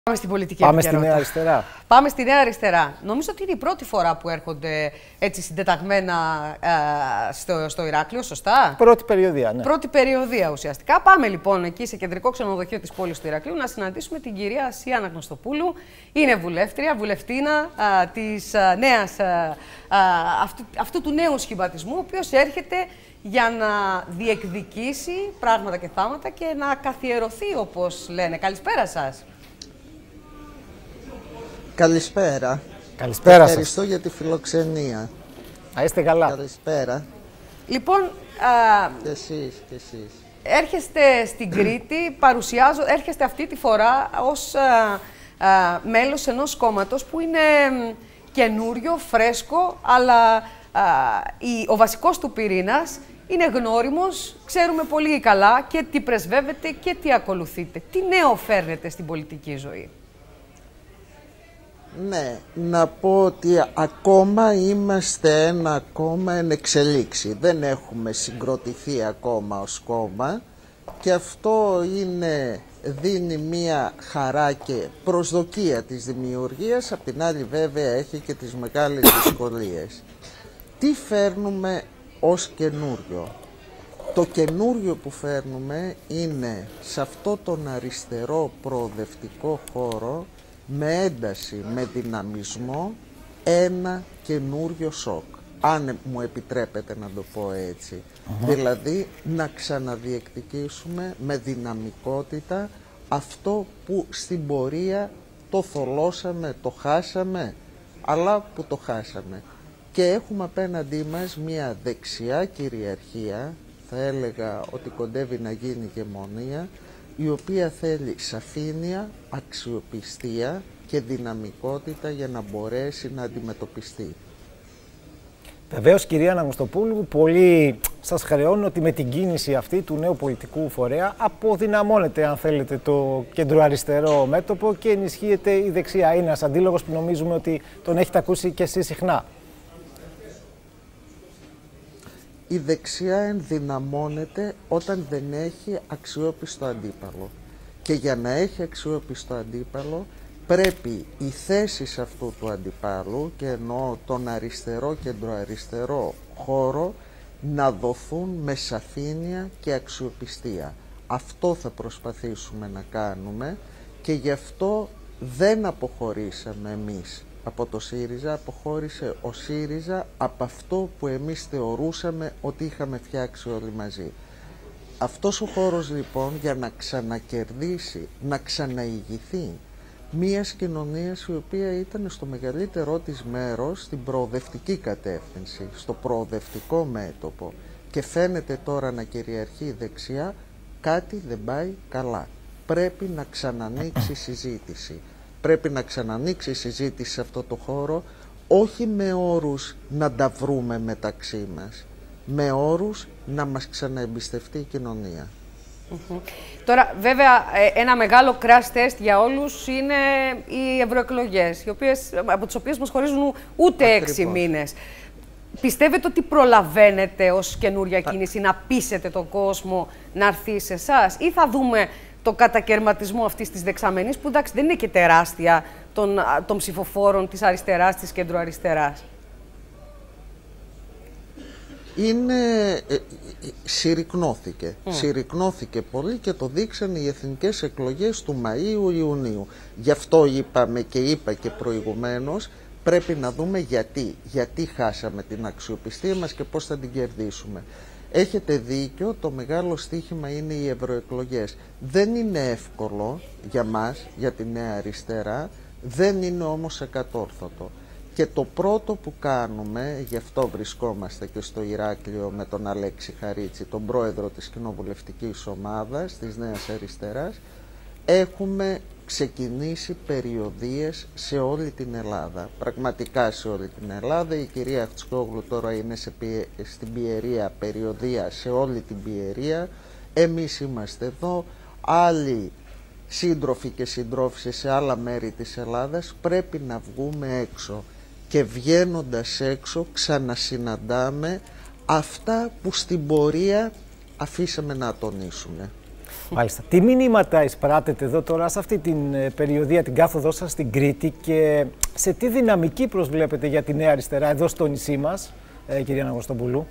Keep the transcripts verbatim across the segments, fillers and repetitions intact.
Πάμε στην πολιτική Πάμε στη Νέα Αριστερά. Πάμε στη Νέα Αριστερά. Νομίζω ότι είναι η πρώτη φορά που έρχονται έτσι συντεταγμένα ε, στο, στο Ηράκλειο, σωστά. Πρώτη περιοδία, ναι. Πρώτη περιοδία ουσιαστικά. Πάμε λοιπόν εκεί σε κεντρικό ξενοδοχείο της πόλης του Ηρακλείου να συναντήσουμε την κυρία Ασία Αναγνωστοπούλου. Είναι βουλεύτρια, βουλευτήνα α, της α, νέας, α, α, αυτού, αυτού του νέου σχηματισμού, ο οποίος έρχεται για να διεκδικήσει πράγματα και θάματα και να καθιερωθεί, όπως λένε. Καλησπέρα σας. Καλησπέρα. Καλησπέρα σας. Ευχαριστώ για τη φιλοξενία. Να είστε καλά. Καλησπέρα. Λοιπόν, α, και εσείς, και εσείς. Έρχεστε στην Κρήτη, παρουσιάζω, έρχεστε αυτή τη φορά ως α, α, μέλος ενός κόμματος που είναι καινούριο, φρέσκο, αλλά α, η, ο βασικός του πυρήνας είναι γνώριμος, ξέρουμε πολύ καλά και τι πρεσβεύετε και τι ακολουθείτε. Τι νέο φέρνετε στην πολιτική ζωή? Ναι, να πω ότι ακόμα είμαστε ένα κόμμα εν εξελίξη. Δεν έχουμε συγκροτηθεί ακόμα ως κόμμα και αυτό είναι, δίνει μία χαρά και προσδοκία της δημιουργίας, απ' την άλλη βέβαια έχει και τις μεγάλες δυσκολίες. Τι φέρνουμε ως καινούριο? Το καινούριο που φέρνουμε είναι σε αυτό τον αριστερό προοδευτικό χώρο, με ένταση, με δυναμισμό, ένα καινούριο σοκ. Αν μου επιτρέπετε να το πω έτσι. Uh-huh. Δηλαδή να ξαναδιεκδικήσουμε με δυναμικότητα αυτό που στην πορεία το θολώσαμε, το χάσαμε, αλλά που το χάσαμε. Και έχουμε απέναντί μας μια δεξιά κυριαρχία, θα έλεγα ότι κοντεύει να γίνει ηγεμονία, η οποία θέλει σαφήνεια, αξιοπιστία και δυναμικότητα για να μπορέσει να αντιμετωπιστεί. Βεβαίως, κυρία Αναγνωστοπούλου, πολλοί σας χρεώνουν ότι με την κίνηση αυτή του νέου πολιτικού φορέα αποδυναμώνεται, αν θέλετε, το κεντροαριστερό μέτωπο και ενισχύεται η δεξιά. Είναι ένας αντίλογος που νομίζουμε ότι τον έχετε ακούσει και εσείς συχνά. Η δεξιά ενδυναμώνεται όταν δεν έχει αξιόπιστο αντίπαλο. Και για να έχει αξιόπιστο αντίπαλο πρέπει οι θέσεις αυτού του αντιπάλου, και εννοώ τον αριστερό κεντροαριστερό χώρο, να δοθούν με σαφήνεια και αξιοπιστία. Αυτό θα προσπαθήσουμε να κάνουμε και γι' αυτό δεν αποχωρήσαμε εμείς από το ΣΥΡΙΖΑ, αποχώρησε ο ΣΥΡΙΖΑ από αυτό που εμείς θεωρούσαμε ότι είχαμε φτιάξει όλοι μαζί. Αυτός ο χώρος λοιπόν για να ξανακερδίσει, να ξαναηγηθεί μιας κοινωνίας η οποία ήταν στο μεγαλύτερό της μέρος στην προοδευτική κατεύθυνση, στο προοδευτικό μέτωπο, και φαίνεται τώρα να κυριαρχεί η δεξιά, κάτι δεν πάει καλά. Πρέπει να ξανανοίξει η συζήτηση. Πρέπει να ξανανοίξει η συζήτηση σε αυτό το χώρο, όχι με όρους να τα βρούμε μεταξύ μας, με όρους να μας ξαναεμπιστευτεί η κοινωνία. Mm-hmm. Τώρα, βέβαια, ένα μεγάλο crash test για όλους είναι οι ευρωεκλογές, οι οποίες, από τις οποίες μας χωρίζουν ούτε Ακριβώς. έξι μήνες. Πιστεύετε ότι προλαβαίνετε ως καινούρια κίνηση να πείσετε τον κόσμο να έρθει σε εσάς, ή θα δούμε το κατακαιρματισμό αυτής της δεξαμενής, που εντάξει δεν είναι και τεράστια, των, των ψηφοφόρων της αριστεράς, της κεντροαριστεράς? Είναι... Ε, συρρικνώθηκε. Mm. Συρρικνώθηκε πολύ και το δείξαν οι εθνικές εκλογές του Μαΐου-Ιουνίου. Γι' αυτό είπαμε και είπα και προηγουμένως, πρέπει να δούμε γιατί. Γιατί χάσαμε την αξιοπιστία μας και πώς θα την κερδίσουμε. Έχετε δίκιο, το μεγάλο στοίχημα είναι οι ευρωεκλογές. Δεν είναι εύκολο για μας, για τη Νέα Αριστερά, δεν είναι όμως εκατόρθωτο. Και το πρώτο που κάνουμε, γι' αυτό βρισκόμαστε και στο Ηράκλειο με τον Αλέξη Χαρίτση, τον πρόεδρο της κοινοβουλευτικής ομάδας της Νέας Αριστεράς, έχουμε ξεκινήσει περιοδίες σε όλη την Ελλάδα. Πραγματικά σε όλη την Ελλάδα. Η κυρία Χτσκόγλου τώρα είναι σε, στην Πιερία περιοδία, σε όλη την Πιερία. Εμείς είμαστε εδώ. Άλλοι σύντροφοι και συντρόφισσες σε άλλα μέρη της Ελλάδας. Πρέπει να βγούμε έξω. Και βγαίνοντας έξω ξανασυναντάμε αυτά που στην πορεία αφήσαμε να τονίσουμε. Μάλιστα. Τι μηνύματα εισπράτετε εδώ τώρα σε αυτή την περιοδία, την κάθοδό σας στην Κρήτη, και σε τι δυναμική προσβλέπετε για τη Νέα Αριστερά εδώ στο νησί μας, ε, κυρία Αναγνωστοπούλου?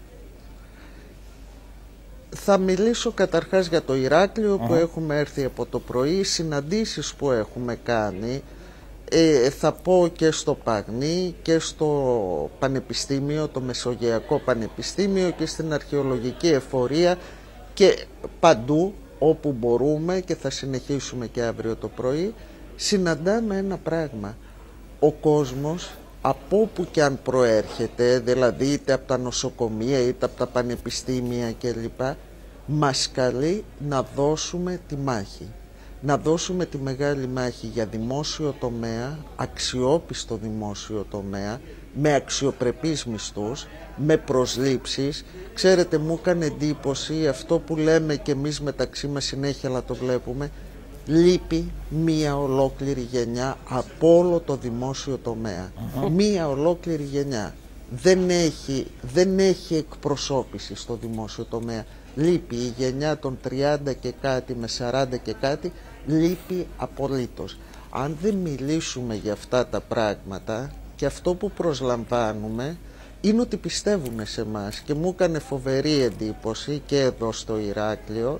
Θα μιλήσω καταρχάς για το Ηράκλειο που uh-huh. έχουμε έρθει από το πρωί, συναντήσεις που έχουμε κάνει. Ε, θα πω και στο Παγνί και στο Πανεπιστήμιο, το Μεσογειακό Πανεπιστήμιο, και στην Αρχαιολογική Εφορία και παντού όπου μπορούμε, και θα συνεχίσουμε και αύριο το πρωί. Συναντάμε ένα πράγμα: ο κόσμος από όπου και αν προέρχεται, δηλαδή είτε από τα νοσοκομεία είτε από τα πανεπιστήμια κλπ, μας καλεί να δώσουμε τη μάχη. Να δώσουμε τη μεγάλη μάχη για δημόσιο τομέα, αξιόπιστο δημόσιο τομέα, με αξιοπρεπείς μισθούς, με προσλήψεις. Ξέρετε, μου έκανε εντύπωση αυτό που λέμε και εμείς μεταξύ μας συνέχεια, αλλά το βλέπουμε: λείπει μία ολόκληρη γενιά από όλο το δημόσιο τομέα. Uh-huh. Μία ολόκληρη γενιά. Δεν έχει, δεν έχει εκπροσώπηση στο δημόσιο τομέα. Λείπει η γενιά των τριάντα και κάτι με σαράντα και κάτι, λείπει απολύτως. Αν δεν μιλήσουμε για αυτά τα πράγματα, και αυτό που προσλαμβάνουμε είναι ότι πιστεύουν σε μας, και μου έκανε φοβερή εντύπωση και εδώ στο Ηράκλειο,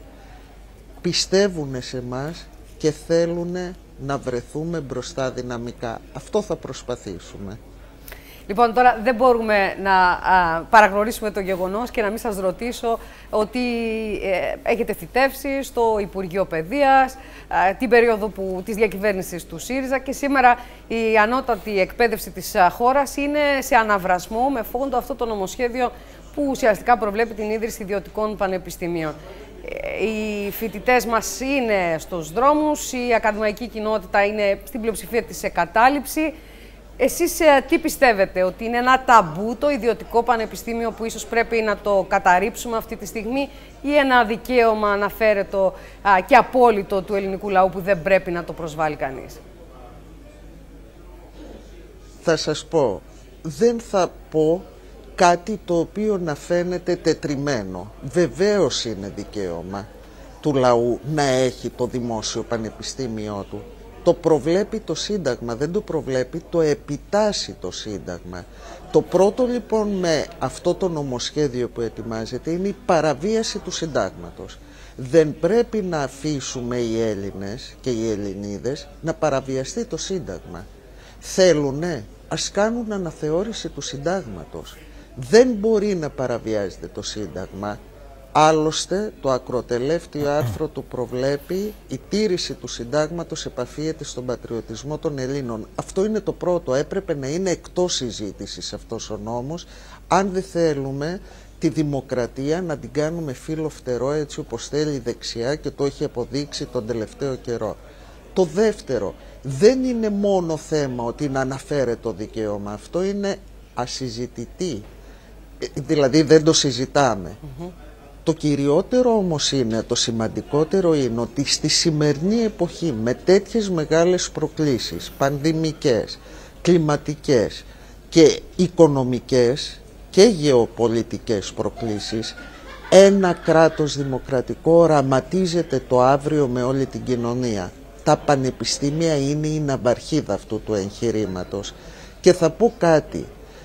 πιστεύουν σε μας και θέλουν να βρεθούμε μπροστά δυναμικά. Αυτό θα προσπαθήσουμε. Λοιπόν, τώρα δεν μπορούμε να α, παραγνωρίσουμε το γεγονός και να μην σας ρωτήσω ότι ε, έχετε θητεύσει στο Υπουργείο Παιδείας α, την περίοδο που, της διακυβέρνησης του ΣΥΡΙΖΑ, και σήμερα η ανώτατη εκπαίδευση της α, χώρας είναι σε αναβρασμό με φόντο αυτό το νομοσχέδιο που ουσιαστικά προβλέπει την ίδρυση ιδιωτικών πανεπιστημίων. Οι φοιτητές μας είναι στους δρόμους, η ακαδημαϊκή κοινότητα είναι στην πλειοψηφία της σε κατάληψη. Εσείς τι πιστεύετε, ότι είναι ένα ταμπού το ιδιωτικό πανεπιστήμιο που ίσως πρέπει να το καταρρύψουμε αυτή τη στιγμή, ή ένα δικαίωμα αναφέρετο α, και απόλυτο του ελληνικού λαού που δεν πρέπει να το προσβάλλει κανείς? Θα σας πω, δεν θα πω κάτι το οποίο να φαίνεται τετριμένο. Βεβαίως είναι δικαίωμα του λαού να έχει το δημόσιο πανεπιστήμιό του. Το προβλέπει το Σύνταγμα, δεν το προβλέπει, το επιτάσσει το Σύνταγμα. Το πρώτο λοιπόν με αυτό το νομοσχέδιο που ετοιμάζεται είναι η παραβίαση του Συντάγματος. Δεν πρέπει να αφήσουμε οι Έλληνες και οι Ελληνίδες να παραβιαστεί το Σύνταγμα. Θέλουνε, ας κάνουν αναθεώρηση του Συντάγματος. Δεν μπορεί να παραβιάζεται το Σύνταγμα. Άλλωστε, το ακροτελεύτιο άρθρο του προβλέπει: η τήρηση του Συντάγματος επαφίεται στον πατριωτισμό των Ελλήνων. Αυτό είναι το πρώτο. Έπρεπε να είναι εκτός συζήτησης αυτός ο νόμος, αν δεν θέλουμε τη δημοκρατία να την κάνουμε φύλλο φτερό, έτσι όπως θέλει η δεξιά και το έχει αποδείξει τον τελευταίο καιρό. Το δεύτερο, δεν είναι μόνο θέμα ότι να αναφέρεται το δικαίωμα. Αυτό είναι ασυζητητή. Δηλαδή δεν το συζητάμε. Mm-hmm. Το κυριότερο όμως είναι, το σημαντικότερο είναι ότι στη σημερινή εποχή με τέτοιες μεγάλες προκλήσεις, πανδημικές, κλιματικές και οικονομικές και γεωπολιτικές προκλήσεις, ένα κράτος δημοκρατικό οραματίζεται το αύριο με όλη την κοινωνία. Τα πανεπιστήμια είναι η ναυαρχίδα αυτού του εγχειρήματος. Και θα πω κάτι.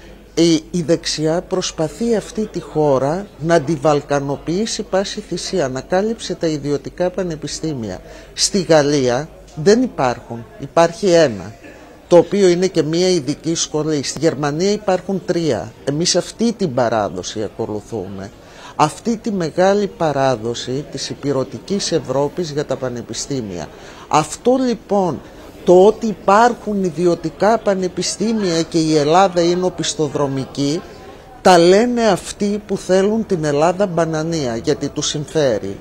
Η, η δεξιά προσπαθεί αυτή τη χώρα να τη βαλκανοποιήσει πάση θυσία, να κάλυψε τα ιδιωτικά πανεπιστήμια. Στη Γαλλία δεν υπάρχουν, υπάρχει ένα, το οποίο είναι και μία ειδική σχολή. Στη Γερμανία υπάρχουν τρία. Εμείς αυτή την παράδοση ακολουθούμε. Αυτή τη μεγάλη παράδοση της ηπειρωτικής Ευρώπης για τα πανεπιστήμια. Αυτό λοιπόν, το ότι υπάρχουν ιδιωτικά πανεπιστήμια και η Ελλάδα είναι οπισθοδρομική, τα λένε αυτοί που θέλουν την Ελλάδα μπανανία, γιατί τους συμφέρει.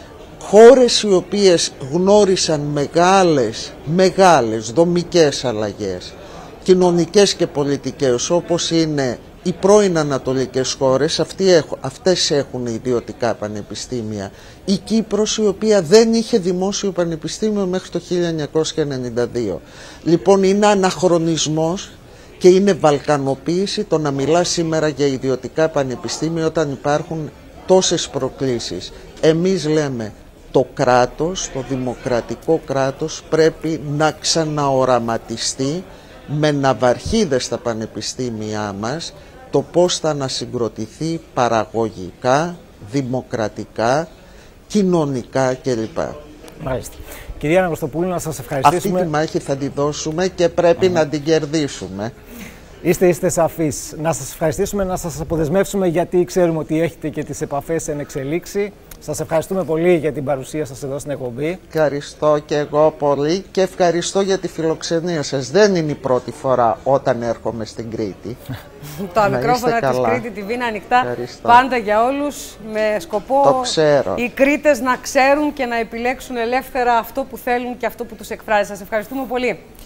Χώρες οι οποίες γνώρισαν μεγάλες, μεγάλες δομικές αλλαγές, κοινωνικές και πολιτικές, όπως είναι οι πρώην ανατολικές χώρες, αυτές έχουν ιδιωτικά πανεπιστήμια. Η Κύπρος, η οποία δεν είχε δημόσιο πανεπιστήμιο μέχρι το χίλια εννιακόσια ενενήντα δύο. Λοιπόν, είναι αναχρονισμός και είναι βαλκανοποίηση το να μιλά σήμερα για ιδιωτικά πανεπιστήμια όταν υπάρχουν τόσες προκλήσεις. Εμείς λέμε το κράτος, το δημοκρατικό κράτος πρέπει να ξαναοραματιστεί με ναυαρχίδες στα πανεπιστήμια μας το πώς θα ανασυγκροτηθεί παραγωγικά, δημοκρατικά, κοινωνικά κλπ. Μάλιστα. Κυρία Αναγνωστοπούλου, να σας ευχαριστήσουμε. Αυτή τη μάχη θα τη δώσουμε και πρέπει mm. να την κερδίσουμε. Είστε, είστε σαφείς. Να σας ευχαριστήσουμε, να σας αποδεσμεύσουμε, γιατί ξέρουμε ότι έχετε και τις επαφές εν εξελίξη. Σας ευχαριστούμε πολύ για την παρουσία σας εδώ στην εκπομπή. Ευχαριστώ και εγώ πολύ και ευχαριστώ για τη φιλοξενία σας. Δεν είναι η πρώτη φορά όταν έρχομαι στην Κρήτη. Τα μικρόφωνα της Κρήτη τι βι είναι ανοιχτά ευχαριστώ. Πάντα για όλους, με σκοπό οι Κρήτες να ξέρουν και να επιλέξουν ελεύθερα αυτό που θέλουν και αυτό που τους εκφράζει. Σας ευχαριστούμε πολύ.